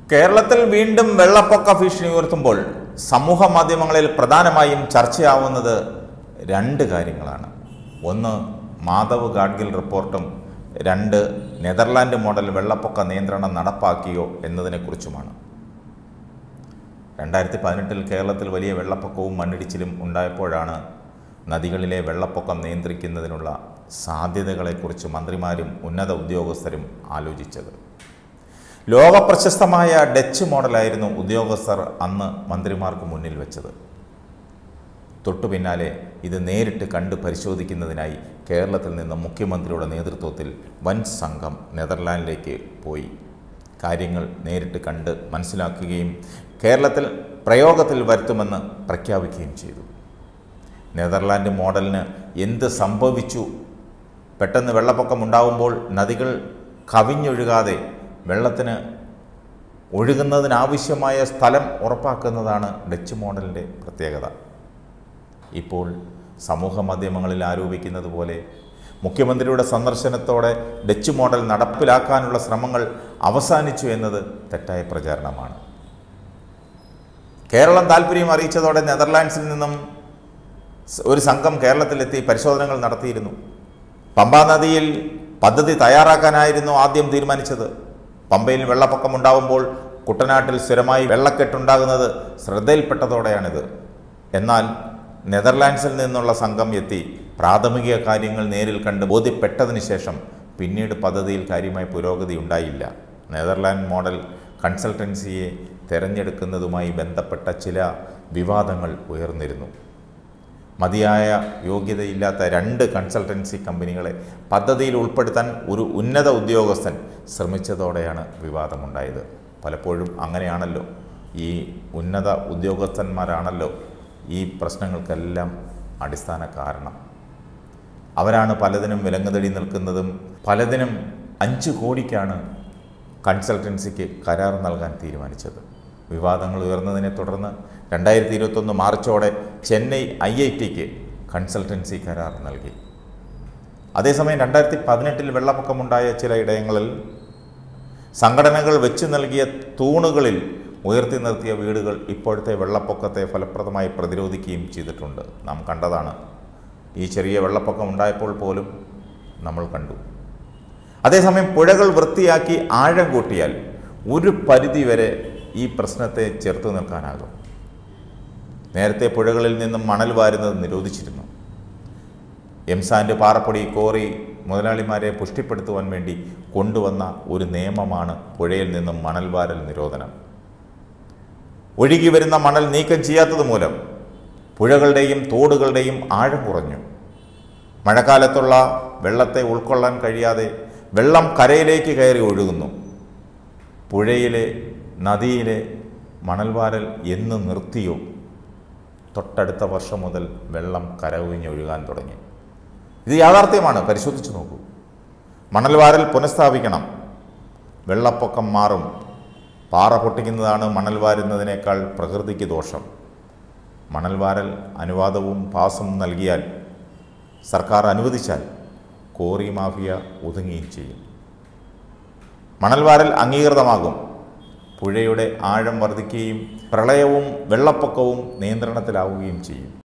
കേരളത്തിൽ വീണ്ടും വെള്ളപ്പൊക്ക ഭീഷണി ഉയർത്തുമ്പോൾ സമൂഹ മാധ്യമങ്ങളിൽ പ്രധാനമായും ചർച്ചയാവുന്നത് രണ്ട് കാര്യങ്ങളാണ്. ഒന്ന്, മാധവ് ഗാഡ്ഗിൽ റിപ്പോർട്ടും രണ്ട്, നെതർലാൻഡ് മോഡൽ വെള്ളപ്പൊക്ക നിയന്ത്രണം നടപ്പാക്കിയോ എന്നതിനെക്കുറിച്ചുമാണ്. 2018 കേരളത്തിൽ വലിയ വെള്ളപ്പൊക്കവും മണ്ണിടിച്ചിലും ഉണ്ടായപ്പോഴാണ് നദികളിലെ വെള്ളപ്പൊക്കം നിയന്ത്രിക്കുന്നതിനുള്ള സാധ്യതകളെക്കുറിച്ച് മന്ത്രിമാരും ഉന്നത ഉദ്യോഗസ്ഥരും ആലോചിച്ചത്. ലോകപ്രശസ്തമായ ഡച്ച് മോഡലായിരുന്നു ഉദ്യോഗസ്ഥർ അന്ന് മന്ത്രിമാർക്ക് മുന്നിൽ വെച്ചത്. തൊട്ടു പിന്നാലെ ഇത് നേരിട്ട് കണ്ട് പരിശോധിക്കുന്നതിനായി കേരളത്തിൽ നിന്ന് മുഖ്യമന്ത്രിയുടെ നേതൃത്വത്തിൽ വൻ സംഘം നെതർലാൻഡിലേക്ക് പോയി കാര്യങ്ങൾ നേരിട്ട് കണ്ട് മനസ്സിലാക്കുകയും കേരളത്തിൽ പ്രയോഗത്തിൽ വരുത്തുമെന്ന് പ്രഖ്യാപിക്കുകയും ചെയ്തു. നെതർലാൻഡ് മോഡലിന് എന്ത് സംഭവിച്ചു? പെട്ടെന്ന് വെള്ളപ്പൊക്കം ഉണ്ടാകുമ്പോൾ നദികൾ കവിഞ്ഞൊഴുകാതെ വെള്ളത്തിന് ഒഴുകുന്നതിനാവശ്യമായ സ്ഥലം ഉറപ്പാക്കുന്നതാണ് ഡച്ച് മോഡലിൻ്റെ പ്രത്യേകത. ഇപ്പോൾ സമൂഹ മാധ്യമങ്ങളിൽ ആരോപിക്കുന്നത് പോലെ മുഖ്യമന്ത്രിയുടെ സന്ദർശനത്തോടെ ഡച്ച് മോഡൽ നടപ്പിലാക്കാനുള്ള ശ്രമങ്ങൾ അവസാനിച്ചു എന്നത് തെറ്റായ പ്രചാരണമാണ്. കേരളം താൽപ്പര്യം അറിയിച്ചതോടെ നെതർലാൻഡ്സിൽ നിന്നും ഒരു സംഘം കേരളത്തിലെത്തി പരിശോധനകൾ നടത്തിയിരുന്നു. പമ്പാ നദിയിൽ പദ്ധതി തയ്യാറാക്കാനായിരുന്നു ആദ്യം തീരുമാനിച്ചത്. പമ്പയിൽ വെള്ളപ്പൊക്കം ഉണ്ടാകുമ്പോൾ കുട്ടനാട്ടിൽ സ്ഥിരമായി വെള്ളക്കെട്ടുണ്ടാകുന്നത് ശ്രദ്ധയിൽപ്പെട്ടതോടെയാണിത്. എന്നാൽ നെതർലാൻഡ്സിൽ നിന്നുള്ള സംഘം എത്തി പ്രാഥമിക കാര്യങ്ങൾ നേരിൽ കണ്ട് ബോധ്യപ്പെട്ടതിന് ശേഷം പിന്നീട് പദ്ധതിയിൽ കാര്യമായ പുരോഗതി ഉണ്ടായില്ല. നെതർലാൻഡ് മോഡൽ കൺസൾട്ടൻസിയെ തിരഞ്ഞെടുക്കുന്നതുമായി ബന്ധപ്പെട്ട ചില വിവാദങ്ങൾ ഉയർന്നിരുന്നു. മതിയായ യോഗ്യതയില്ലാത്ത 2 കൺസൾട്ടൻസി കമ്പനികളെ പദ്ധതിയിൽ ഉൾപ്പെടുത്താൻ ഒരു ഉന്നത ഉദ്യോഗസ്ഥൻ ശ്രമിച്ചതോടെയാണ് വിവാദമുണ്ടായത്. പലപ്പോഴും അങ്ങനെയാണല്ലോ, ഈ ഉന്നത ഉദ്യോഗസ്ഥന്മാരാണല്ലോ ഈ പ്രശ്നങ്ങൾക്കെല്ലാം അടിസ്ഥാന കാരണം. അവരാണ് പലതിനും വിലങ്ങുതടി നിൽക്കുന്നതും. പലതിനും 5 കോടിക്കാണ് കൺസൾട്ടൻസിക്ക് കരാർ നൽകാൻ തീരുമാനിച്ചത്. വിവാദങ്ങൾ ഉയർന്നതിനെ തുടർന്ന് 2021 മാർച്ചോടെ ചെന്നൈ IITക്ക് കൺസൾട്ടൻസി കരാർ നൽകി. അതേസമയം 2018 വെള്ളപ്പൊക്കമുണ്ടായ ചില ഇടങ്ങളിൽ സംഘടനകൾ വെച്ച് നൽകിയ തൂണുകളിൽ ഉയർത്തി നിർത്തിയ വീടുകൾ ഇപ്പോഴത്തെ വെള്ളപ്പൊക്കത്തെ ഫലപ്രദമായി പ്രതിരോധിക്കുകയും ചെയ്തിട്ടുണ്ട്. നാം കണ്ടതാണ്. ഈ ചെറിയ വെള്ളപ്പൊക്കം ഉണ്ടായപ്പോൾ പോലും നമ്മൾ കണ്ടു. അതേസമയം പുഴകൾ വൃത്തിയാക്കി ആഴം കൂട്ടിയാൽ ഒരു പരിധിവരെ ഈ പ്രശ്നത്തെ ചെറുത്തു നിൽക്കാനാകും. നേരത്തെ പുഴകളിൽ നിന്നും മണൽ വാരുന്നത് നിരോധിച്ചിരുന്നു. എംസാൻഡ്, പാറപ്പൊടി, കോറി മുതലാളിമാരെ പുഷ്ടിപ്പെടുത്തുവാൻ വേണ്ടി കൊണ്ടുവന്ന ഒരു നിയമമാണ് പുഴയിൽ നിന്നും മണൽ വാരൽ നിരോധനം. ഒഴുകി വരുന്ന മണൽ നീക്കം ചെയ്യാത്തത് മൂലം പുഴകളുടെയും തോടുകളുടെയും ആഴം കുറഞ്ഞു. മഴക്കാലത്തുള്ള വെള്ളത്തെ ഉൾക്കൊള്ളാൻ കഴിയാതെ വെള്ളം കരയിലേക്ക് കയറി ഒഴുകുന്നു. പുഴയിലെ, നദിയിലെ മണൽവാരൽ എന്ന് നിർത്തിയോ തൊട്ടടുത്ത വർഷം മുതൽ വെള്ളം കരകവിഞ്ഞൊഴുകാൻ തുടങ്ങി. ഇത് യാഥാർത്ഥ്യമാണ്, പരിശോധിച്ച് നോക്കൂ. മണൽവാരൽ പുനഃസ്ഥാപിക്കണം, വെള്ളപ്പൊക്കം മാറും. പാറ പൊട്ടിക്കുന്നതാണ് മണൽ വാരുന്നതിനേക്കാൾ പ്രകൃതിക്ക് ദോഷം. മണൽവാരൽ അനുവാദവും പാസും നൽകിയാൽ, സർക്കാർ അനുവദിച്ചാൽ കോറി മാഫിയ ഒതുങ്ങുകയും ചെയ്യും. മണൽവാരൽ അംഗീകൃതമാകും. പുഴയുടെ ആഴം വർദ്ധിക്കുകയും പ്രളയവും വെള്ളപ്പൊക്കവും നിയന്ത്രണത്തിലാവുകയും ചെയ്യും.